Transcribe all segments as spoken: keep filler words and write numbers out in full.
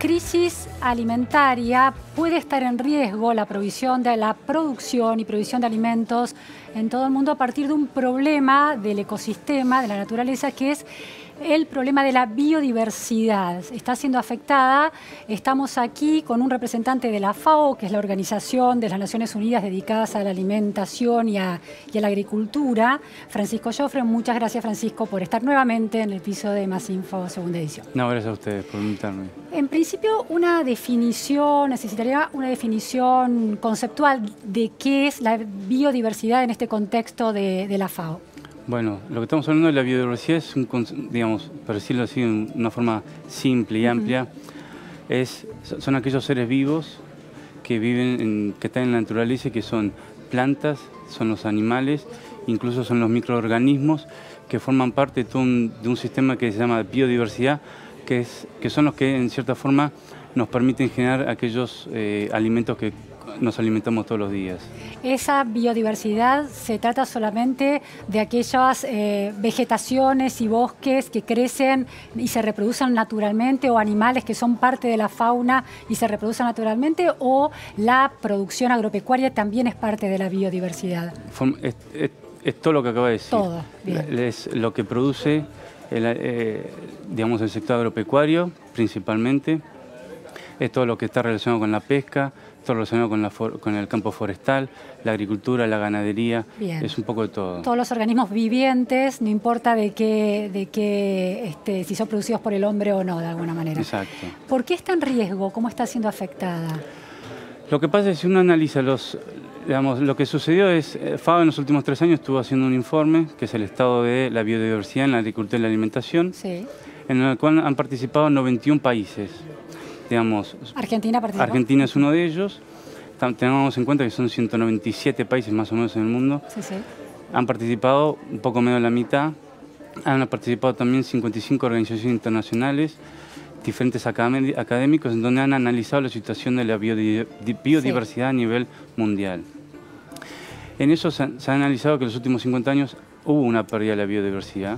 crisis alimentaria puede estar en riesgo la provisión de la producción y provisión de alimentos en todo el mundo a partir de un problema del ecosistema, de la naturaleza, que es el problema de la biodiversidad. Está siendo afectada. Estamos aquí con un representante de la FAO, que es la Organización de las Naciones Unidas dedicada a la alimentación y a, y a la agricultura, Francisco Jofre. Muchas gracias, Francisco, por estar nuevamente en el piso de Más Info, segunda edición. No, gracias a ustedes por invitarme. En principio, una definición, necesitaría una definición conceptual de qué es la biodiversidad en este contexto de, de la FAO. Bueno, lo que estamos hablando de la biodiversidad es, un, digamos, para decirlo así de una forma simple y amplia, uh-huh. es, son aquellos seres vivos que viven, en, que están en la naturaleza y que son plantas, son los animales, incluso son los microorganismos que forman parte de, todo un, de un sistema que se llama biodiversidad, que, es, que son los que en cierta forma nos permiten generar aquellos eh, alimentos que nos alimentamos todos los días. ¿Esa biodiversidad se trata solamente de aquellas eh, vegetaciones y bosques que crecen y se reproducen naturalmente, o animales que son parte de la fauna y se reproducen naturalmente, o la producción agropecuaria también es parte de la biodiversidad? Es, es, es todo lo que acaba de decir. Todo, bien. Es lo que produce el, eh, digamos, el sector agropecuario principalmente. Es todo lo que está relacionado con la pesca, todo relacionado con, la for con el campo forestal, la agricultura, la ganadería. Bien. Es un poco de todo. Todos los organismos vivientes, no importa de qué, de qué este, si son producidos por el hombre o no, de alguna manera. Exacto. ¿Por qué está en riesgo? ¿Cómo está siendo afectada? Lo que pasa es que si uno analiza los, digamos, lo que sucedió es, FAO en los últimos tres años estuvo haciendo un informe, que es el estado de la biodiversidad en la agricultura y la alimentación, sí. en el cual han participado noventa y un países. Digamos, Argentina participó. Argentina es uno de ellos. Tenemos en cuenta que son ciento noventa y siete países más o menos en el mundo. Sí, sí. Han participado un poco menos de la mitad. Han participado también cincuenta y cinco organizaciones internacionales, diferentes académicos, en donde han analizado la situación de la biodiversidad sí. a nivel mundial. En eso se, se ha analizado que en los últimos cincuenta años hubo una pérdida de la biodiversidad.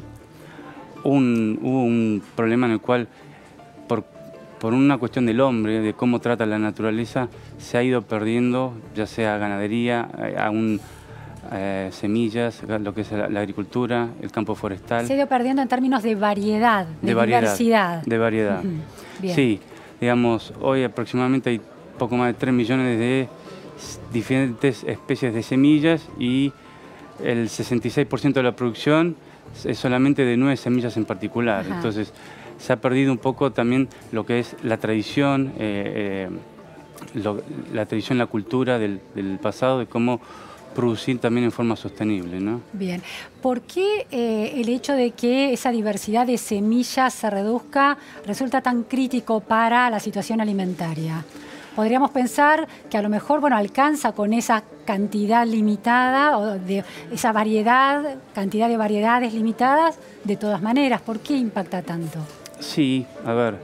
Un, hubo un problema en el cual, por por una cuestión del hombre, de cómo trata la naturaleza, se ha ido perdiendo, ya sea ganadería, aún eh, semillas, lo que es la, la agricultura, el campo forestal. Se ha ido perdiendo en términos de variedad, de, de variedad, diversidad. De variedad. Uh-huh. Bien. Sí, digamos, hoy aproximadamente hay poco más de tres millones de diferentes especies de semillas y el sesenta y seis por ciento de la producción es solamente de nueve semillas en particular. Ajá. Entonces, se ha perdido un poco también lo que es la tradición, eh, eh, lo, la tradición, la cultura del, del pasado, de cómo producir también en forma sostenible, ¿no? Bien. ¿Por qué eh, el hecho de que esa diversidad de semillas se reduzca resulta tan crítico para la situación alimentaria? Podríamos pensar que a lo mejor, bueno, alcanza con esa cantidad limitada, o de esa variedad, cantidad de variedades limitadas, de todas maneras. ¿Por qué impacta tanto? Sí, a ver,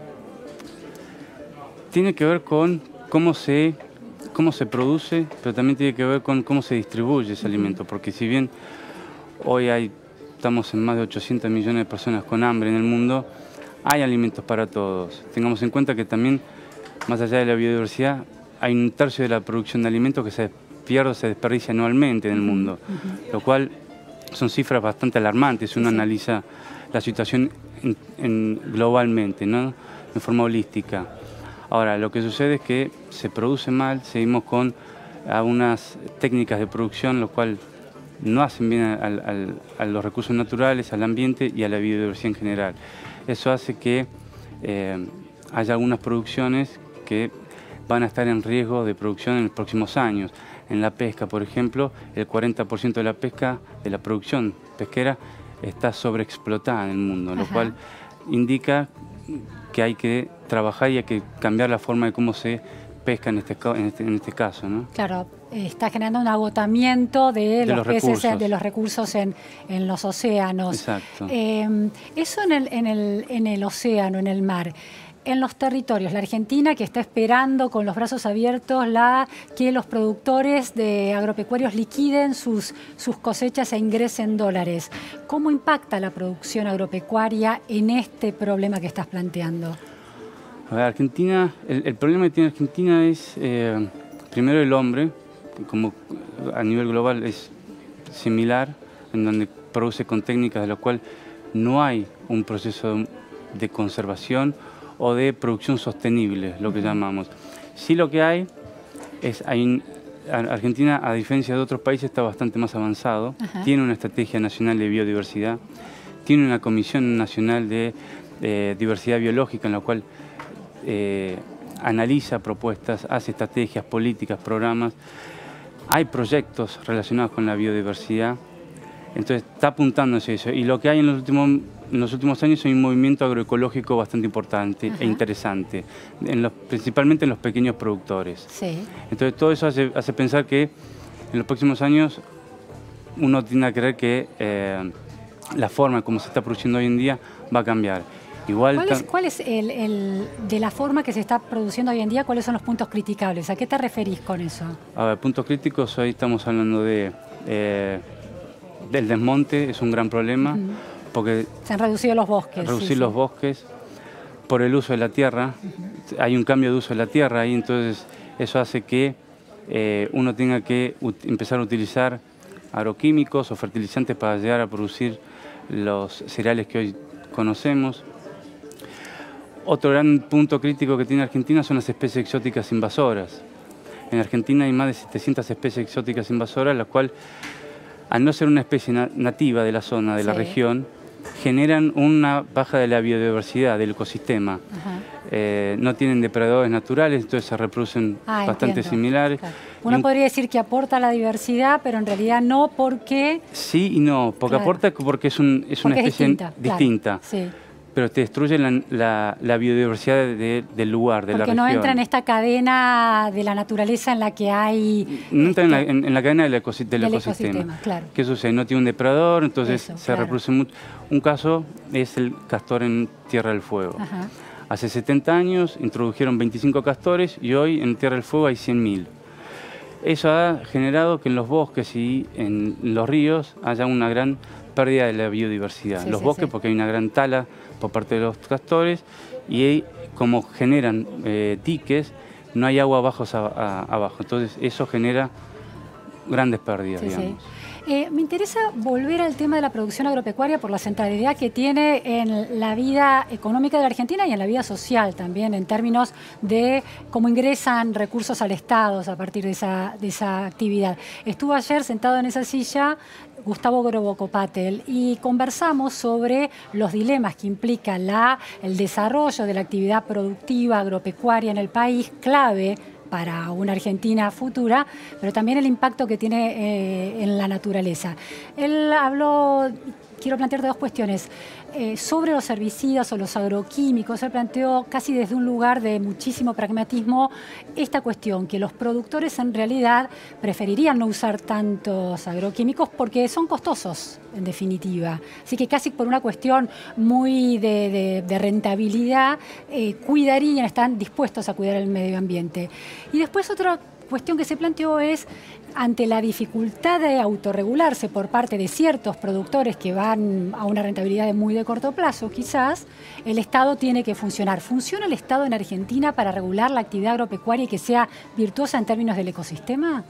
tiene que ver con cómo se, cómo se produce, pero también tiene que ver con cómo se distribuye ese uh-huh. alimento, porque si bien hoy hay, estamos en más de ochocientos millones de personas con hambre en el mundo, hay alimentos para todos. Tengamos en cuenta que también, más allá de la biodiversidad, hay un tercio de la producción de alimentos que se pierde o se desperdicia anualmente en el mundo, uh-huh. lo cual son cifras bastante alarmantes si uno sí. analiza la situación en, en, globalmente, ¿no? En forma holística. Ahora, lo que sucede es que se produce mal, seguimos con algunas técnicas de producción, lo cual no hacen bien al, al, a los recursos naturales, al ambiente y a la biodiversidad en general. Eso hace que eh, haya algunas producciones que van a estar en riesgo de producción en los próximos años. En la pesca, por ejemplo, el cuarenta por ciento de la pesca, de la producción pesquera, está sobreexplotada en el mundo, Ajá. lo cual indica que hay que trabajar y hay que cambiar la forma de cómo se pesca en este, en este, en este caso, ¿no? Claro, está generando un agotamiento de, de los, los peces, recursos. de los recursos en, en los océanos. Exacto. Eh, eso en el, en, el, en el océano, en el mar. En los territorios, la Argentina que está esperando con los brazos abiertos la, que los productores de agropecuarios liquiden sus, sus cosechas e ingresen dólares. ¿Cómo impacta la producción agropecuaria en este problema que estás planteando? A ver, Argentina, el, el problema que tiene Argentina es, eh, primero el hombre, que como a nivel global es similar, en donde produce con técnicas de las cuales no hay un proceso de, de conservación o de producción sostenible, lo que uh-huh. llamamos. Sí, lo que hay es, hay un, Argentina, a diferencia de otros países, está bastante más avanzado, uh-huh. tiene una estrategia nacional de biodiversidad, tiene una comisión nacional de eh, diversidad biológica en la cual eh, analiza propuestas, hace estrategias, políticas, programas. Hay proyectos relacionados con la biodiversidad, entonces está apuntando hacia eso. Y lo que hay en los últimos, en los últimos años es un movimiento agroecológico bastante importante uh-huh. e interesante, en los, principalmente en los pequeños productores. Sí. Entonces todo eso hace, hace pensar que en los próximos años uno tiende a creer que eh, la forma como se está produciendo hoy en día va a cambiar. Igual ¿Cuál es, cuál es el, el, de la forma que se está produciendo hoy en día, cuáles son los puntos criticables? ¿A qué te referís con eso? A ver, puntos críticos, hoy estamos hablando de, eh, del desmonte, es un gran problema, uh-huh. porque se han reducido los bosques. Reducir sí, los sí. bosques, por el uso de la tierra, uh-huh. hay un cambio de uso de la tierra y entonces eso hace que eh, uno tenga que empezar a utilizar agroquímicos o fertilizantes para llegar a producir los cereales que hoy conocemos. Otro gran punto crítico que tiene Argentina son las especies exóticas invasoras. En Argentina hay más de setecientas especies exóticas invasoras, las cuales, al no ser una especie na nativa de la zona, de sí. la región, generan una baja de la biodiversidad del ecosistema. Eh, no tienen depredadores naturales, entonces se reproducen ah, bastante entiendo. similares. Claro. Uno y, podría decir que aporta la diversidad, pero en realidad no porque... Sí y no, porque claro. aporta porque es, un, es porque una especie es distinta. distinta. Claro. Sí. Pero te destruye la, la, la biodiversidad de, del lugar, de Porque la región. Porque no entra en esta cadena de la naturaleza en la que hay... No entra este, en, la, en, en la cadena del, ecosi del, del ecosistema. ecosistema claro. ¿Qué sucede? No tiene un depredador, entonces Eso, se claro. reproduce mucho. Un caso es el castor en Tierra del Fuego. Ajá. Hace setenta años introdujeron veinticinco castores y hoy en Tierra del Fuego hay cien mil. Eso ha generado que en los bosques y en los ríos haya una gran pérdida de la biodiversidad. Sí, los sí, bosques sí. porque hay una gran tala por parte de los castores y ahí, como generan eh, diques, no hay agua abajo, a, a, abajo. Entonces eso genera grandes pérdidas, sí, digamos. Sí. Eh, me interesa volver al tema de la producción agropecuaria por la centralidad que tiene en la vida económica de la Argentina y en la vida social también, en términos de cómo ingresan recursos al Estado a partir de esa, de esa actividad. Estuvo ayer sentado en esa silla Gustavo Groboco-Patel y conversamos sobre los dilemas que implica la, el desarrollo de la actividad productiva agropecuaria en el país, clave para una Argentina futura, pero también el impacto que tiene eh, en la naturaleza. Él habló, quiero plantearte dos cuestiones, eh, sobre los herbicidas o los agroquímicos. Él planteó casi desde un lugar de muchísimo pragmatismo esta cuestión, que los productores en realidad preferirían no usar tantos agroquímicos porque son costosos, en definitiva. Así que casi por una cuestión muy de, de, de rentabilidad, eh, cuidarían, están dispuestos a cuidar el medio ambiente. Y después otra cuestión que se planteó es, ante la dificultad de autorregularse por parte de ciertos productores que van a una rentabilidad de muy de corto plazo, quizás, el Estado tiene que funcionar. ¿Funciona el Estado en Argentina para regular la actividad agropecuaria y que sea virtuosa en términos del ecosistema?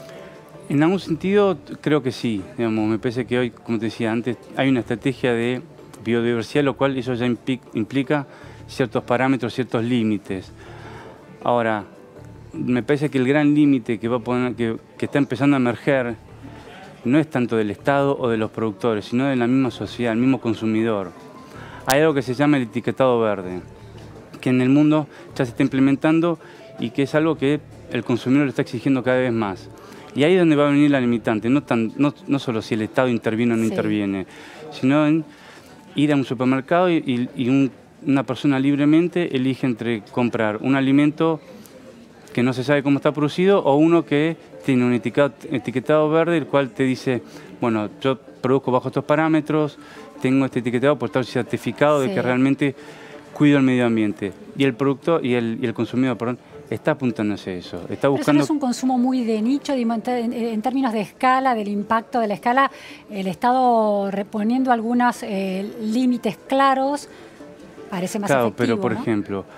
En algún sentido, creo que sí. Digamos, me parece que hoy, como te decía antes, hay una estrategia de biodiversidad, lo cual eso ya implica ciertos parámetros, ciertos límites. Ahora, me parece que el gran límite que, va a poner, que, que está empezando a emerger no es tanto del Estado o de los productores, sino de la misma sociedad, el mismo consumidor. Hay algo que se llama el etiquetado verde, que en el mundo ya se está implementando y que es algo que el consumidor le está exigiendo cada vez más. Y ahí es donde va a venir la limitante, no, tan, no, no solo si el Estado interviene o no sí. interviene, sino en ir a un supermercado y, y un, una persona libremente elige entre comprar un alimento que no se sabe cómo está producido o uno que tiene un etiquetado, etiquetado verde, el cual te dice, bueno, yo produzco bajo estos parámetros, tengo este etiquetado por estar certificado sí. de que realmente cuido el medio ambiente. Y el productor y el, y el consumidor, perdón, está apuntando hacia eso. Está buscando... Pero eso no es un consumo muy de nicho, en, en términos de escala, del impacto de la escala, el Estado reponiendo algunos eh, límites claros, parece más claro, efectivo, pero por ¿no? ejemplo,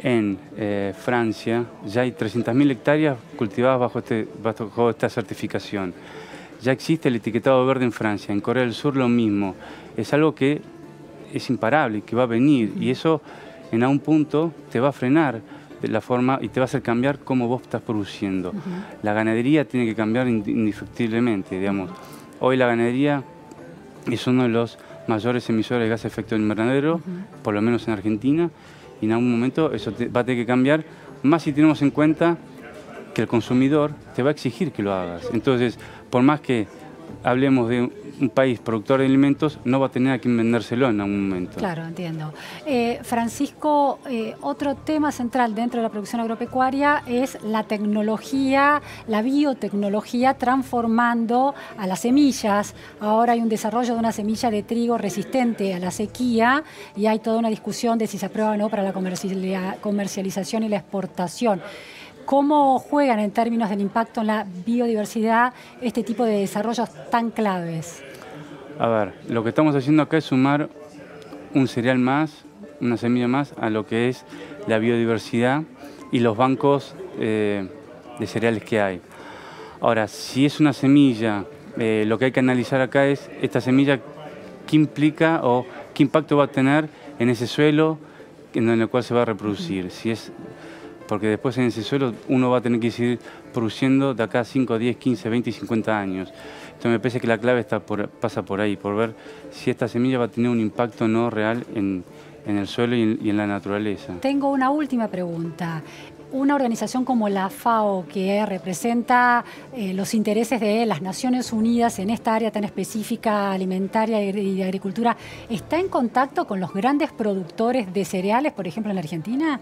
En eh, Francia ya hay trescientas mil hectáreas cultivadas bajo, este, bajo esta certificación. Ya existe el etiquetado verde en Francia, en Corea del Sur lo mismo. Es algo que es imparable, que va a venir, y eso en algún punto te va a frenar de la forma y te va a hacer cambiar cómo vos estás produciendo. Uh-huh. La ganadería tiene que cambiar indefectiblemente, digamos. Hoy la ganadería es uno de los mayores emisores de gases de efecto invernadero, uh-huh. por lo menos en Argentina, y en algún momento eso te, va a tener que cambiar, más si tenemos en cuenta que el consumidor te va a exigir que lo hagas. Entonces, por más que hablemos de un país productor de alimentos, no va a tener a quien vendérselo en algún momento. Claro, entiendo. Eh, Francisco, eh, otro tema central dentro de la producción agropecuaria es la tecnología, la biotecnología transformando a las semillas. Ahora hay un desarrollo de una semilla de trigo resistente a la sequía y hay toda una discusión de si se aprueba o no para la comercialización y la exportación. ¿Cómo juegan en términos del impacto en la biodiversidad este tipo de desarrollos tan claves? A ver, lo que estamos haciendo acá es sumar un cereal más, una semilla más, a lo que es la biodiversidad y los bancos eh, de cereales que hay. Ahora, si es una semilla, eh, lo que hay que analizar acá es esta semilla, qué implica o qué impacto va a tener en ese suelo en el cual se va a reproducir. Si es, porque después en ese suelo uno va a tener que seguir produciendo de acá a cinco, diez, quince, veinte y cincuenta años. Entonces me parece que la clave está por, pasa por ahí, por ver si esta semilla va a tener un impacto no real en, en el suelo y en, y en la naturaleza. Tengo una última pregunta. Una organización como la FAO, que representa eh, los intereses de las Naciones Unidas en esta área tan específica alimentaria y de agricultura, ¿está en contacto con los grandes productores de cereales, por ejemplo, en la Argentina?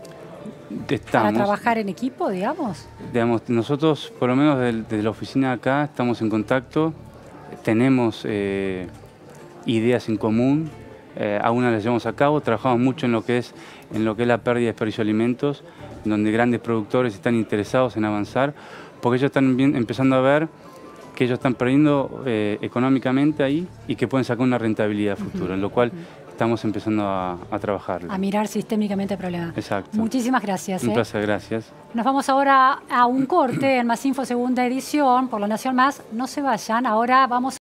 Estamos, ¿Para trabajar en equipo, digamos? Digamos, nosotros, por lo menos desde, desde la oficina de acá, estamos en contacto, tenemos eh, ideas en común, eh, algunas las llevamos a cabo, trabajamos mucho en lo que es, en lo que es la pérdida y desperdicio de alimentos, donde grandes productores están interesados en avanzar, porque ellos están bien, empezando a ver que ellos están perdiendo eh, económicamente ahí y que pueden sacar una rentabilidad futura, uh-huh. en lo cual estamos empezando a, a trabajar. A mirar sistémicamente el problema. Exacto. Muchísimas gracias. Un ¿eh? placer, gracias. Nos vamos ahora a un corte en Más Info segunda edición por La Nación Más. No se vayan, ahora vamos